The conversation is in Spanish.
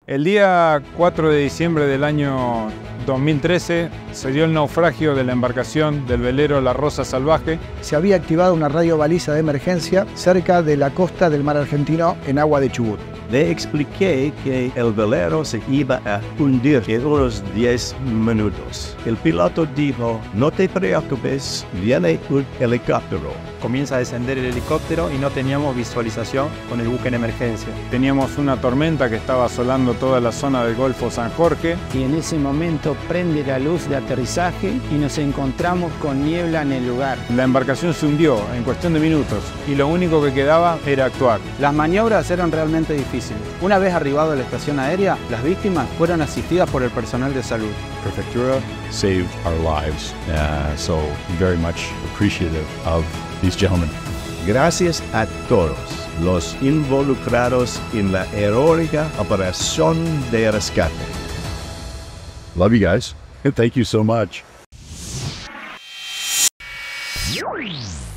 El día 4 de diciembre del año 2013 se dio el naufragio de la embarcación del velero La Rosa Salvaje. Se había activado una radio baliza de emergencia cerca de la costa del mar Argentino en agua de Chubut. Le expliqué que el velero se iba a hundir en unos 10 minutos. El piloto dijo: "No te preocupes, viene un helicóptero". Comienza a descender el helicóptero y no teníamos visualización con el buque en emergencia. Teníamos una tormenta que estaba asolando toda la zona del Golfo San Jorge. Y en ese momento prende la luz de aterrizaje y nos encontramos con niebla en el lugar. La embarcación se hundió en cuestión de minutos y lo único que quedaba era actuar. Las maniobras eran realmente difíciles. Una vez arribado a la estación aérea, las víctimas fueron asistidas por el personal de salud. Prefectura saved our lives, so very much appreciative of these gentlemen. Gracias a todos los involucrados en la heroica operación de rescate. Love you guys, and thank you so much.